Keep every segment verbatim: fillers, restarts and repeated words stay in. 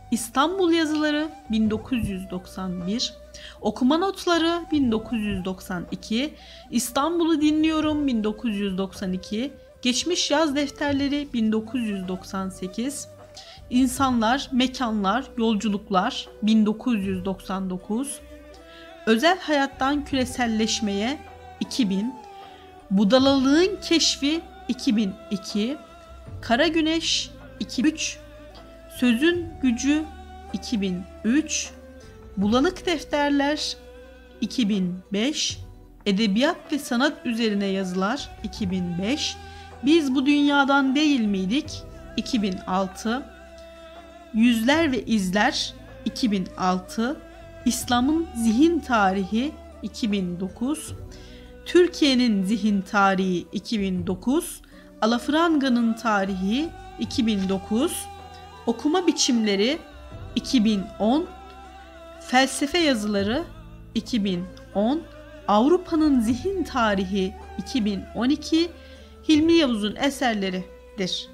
İstanbul Yazıları bin dokuz yüz doksan bir, Okuma Notları bin dokuz yüz doksan iki, İstanbul'u Dinliyorum bin dokuz yüz doksan iki, Geçmiş Yaz Defterleri bin dokuz yüz doksan sekiz, İnsanlar, Mekanlar, Yolculuklar bin dokuz yüz doksan dokuz, Özel Hayattan Küreselleşmeye iki bin, Budalalığın Keşfi iki bin iki, Kara Güneş iki bin üç, Sözün Gücü iki bin üç, Bulanık Defterler iki bin beş, Edebiyat ve Sanat Üzerine Yazılar iki bin beş, Biz Bu Dünyadan Değil Miydik iki bin altı, Yüzler ve İzler iki bin altı, İslam'ın Zihin Tarihi iki bin dokuz, Türkiye'nin Zihin Tarihi iki bin dokuz, Alafranga'nın Tarihi iki bin dokuz, Okuma Biçimleri iki bin on, Felsefe Yazıları iki bin on, Avrupa'nın Zihin Tarihi iki bin on iki, Hilmi Yavuz'un eserleridir.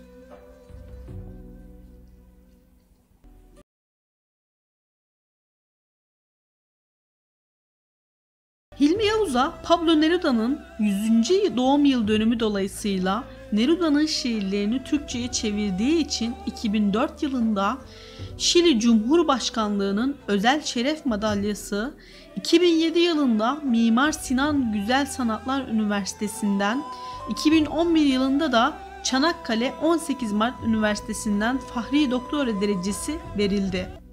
Hilmi Yavuz'a Pablo Neruda'nın yüzüncü doğum yıl dönümü dolayısıyla Neruda'nın şiirlerini Türkçe'ye çevirdiği için iki bin dört yılında Şili Cumhurbaşkanlığı'nın özel şeref madalyası, iki bin yedi yılında Mimar Sinan Güzel Sanatlar Üniversitesi'nden, iki bin on bir yılında da Çanakkale on sekiz Mart Üniversitesi'nden Fahri Doktora derecesi verildi.